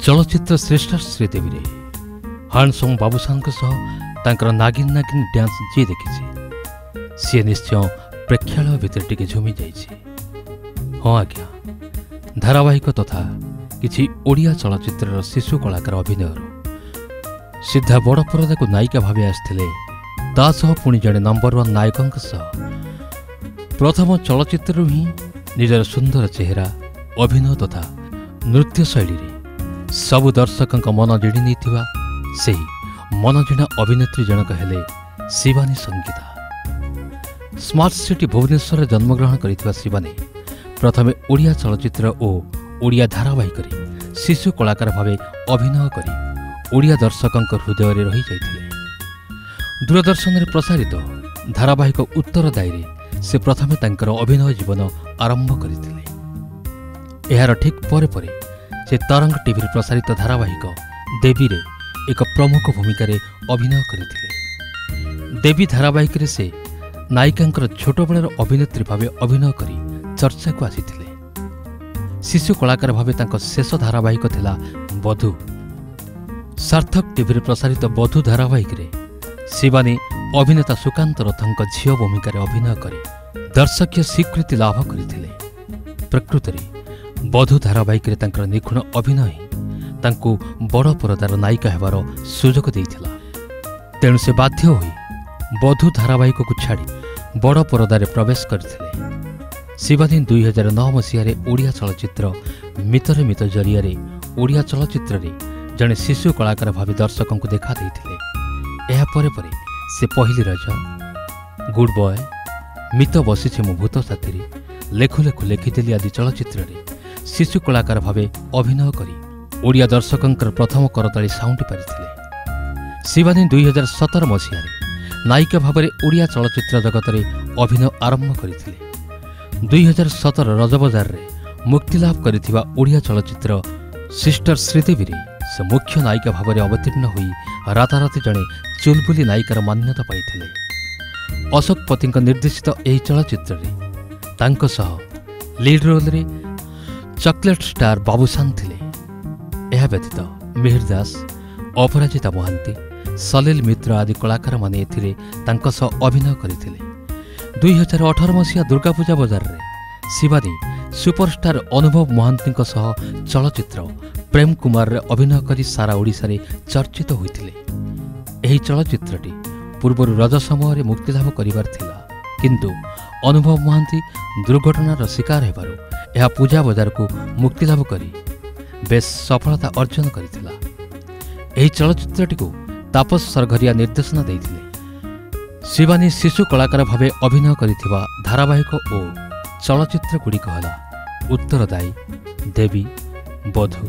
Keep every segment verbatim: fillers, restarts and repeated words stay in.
चलचित्र श्रेष्ठ श्रीदेवी रे हांडसम बाबूसान तांकर नागिन नागिन डांस जी देखी सी निश्चय प्रेक्षालय भितर टिके झुमी जाइए। हाँ आज्ञा धारावाहिक तथा किछि ओडिया चलचित्र शिशु कलाकार अभिनय सीधा बड़ परदा को नायिका भाव आसते तासह पुणी जड़े नंबर वन नायकों प्रथम चलचित्र ही निजर सुंदर चेहरा अभिनय तथा नृत्य शैली सबु दर्शकों मन जिणी नहीं से मन जिणा अभिनेत्री जनक हेले शिवानी संगीता। स्मार्ट सिटी भुवनेश्वर जन्मग्रहण कर शिवानी प्रथमे ओडिया चलचित्र और ओडिया धारावाहिक शिशु कलाकार भाव अभिनय कर ओडिया दर्शकों हृदय में रही जाइए। दूरदर्शन में प्रसारित धारावाहिक उत्तरदायी से प्रथमे तांकर अभिनय जीवन आरंभ करथिले। एहार ठीक परे परे से तरंग टीवी प्रसारित धारावाहिक देवी रे एक प्रमुख भूमिका रे अभिनय करथिले। देवी धारावाहिक रे से नायिकांकर छोट बेलर अभिनेत्री भाव अभिनय करी चर्चा को आसीथिले। शिशु कलाकार भाव तांको शेष धारावाहिक थिला बधू। सार्थक टीवी रे प्रसारित बधू धारावाहिक रे शिवानी अभिनेता सुकांत रथंक झियो भूमिका रे अभिनय करी दर्शकीय स्वीकृति लाभ करथिले। प्रकृति रे बधू धारावाहिक रे तांकर निखुण अभिनय तांको बड़ परदार नायिका हेबार सुजोग देइथिला। तेणु से बाध्य होई बधू धारावाहिक को छाड़ी बड़ परदारे प्रवेश करथिले। शिवानी दुई हजार नौ मसीह ओडिया चलचित्र मितरे मित जरिया ओडिया चलचित्र रे जड़े शिशु कलाकार भाव दर्शकों को देखा देइथिले। एहा परे परे से पहली रज गुड बॉय मित बसी मो भूत साथी लेखु लेखु लेखिदेली आदि चलचित्र रे शिशु कलाकार भाव अभिनय करी ओडिया दर्शकों प्रथम करताली साउंटी पारिथिले। शिवानी दुई हजार सतर मसीह नायिका भाव ओडिया चलचित्र जगत में अभिनय आरंभ करथिले। दुई हजार सतर रजबजार रे मुक्तिलाभ करिथिबा ओडिया चलचित्र सिस्टर श्रीदेवी रे से मुख्य नायिका भाव में अवतीर्ण हुई राताराति जड़े चुलबुली नायिकार मान्यता पाई। अशोक पति निर्देशित यह चलचित्र रे तांको सह लीड रोल रे चॉकलेट स्टार बाबूसान थिले। यह व्यतीत मिहिर दास अपराजिता महांती सलील मित्र आदि कलाकार माने एथिरे तांको सह अभिनय करथिले। दुई हजार अठारह मसीहा दुर्गा पूजा बजार रे शिवानी सुपरस्टार अनुभव महांती सह चलचित्र प्रेम कुमार रे अभिनय करी सारा ओडिशा रे चर्चित होइथिले। एही चलचित्रटी पूर्व रज समय मुक्तिलाभ करिवार थिला, किंतु अनुभव महांती दुर्घटनार शिकार हेबारु यह पूजा बजार को मुक्तिलाभ करी बेस सफलता अर्जन करथिला। एही चलचित्रटी को तापस सरघरिया निर्देशना देइथिले। शिवानी शिशु कलाकार भाव अभिनय करिथिबा धारावाहिक और चलचित्र गुड़िक हला उत्तरदायी, देवी, बधू,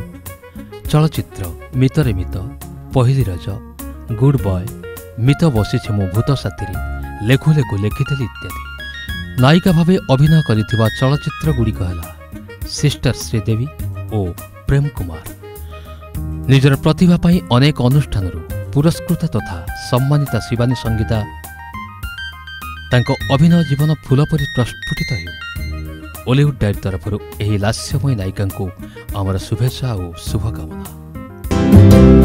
चलचित्र मितरे मित, पहली रज, गुड बॉय, मित बसी मो भूत साथी, लेखु लेखु लेखिदेली इत्यादि। नायिका भाव अभिनय करिथिबा चलचित्र गुड़िक हला सिस्टर श्रीदेवी और प्रेम कुमार। निजर प्रतिभा पाई अनेक अनुष्ठान पुरस्कृत तथा सम्मानिता शिवानी संगीता तांको अभिनय जीवन फूलपरी प्रस्फुटित हो ओलीवुड डायरी तरफ एही लास्यमय नायिका को आमर शुभेच्छा और शुभकामना।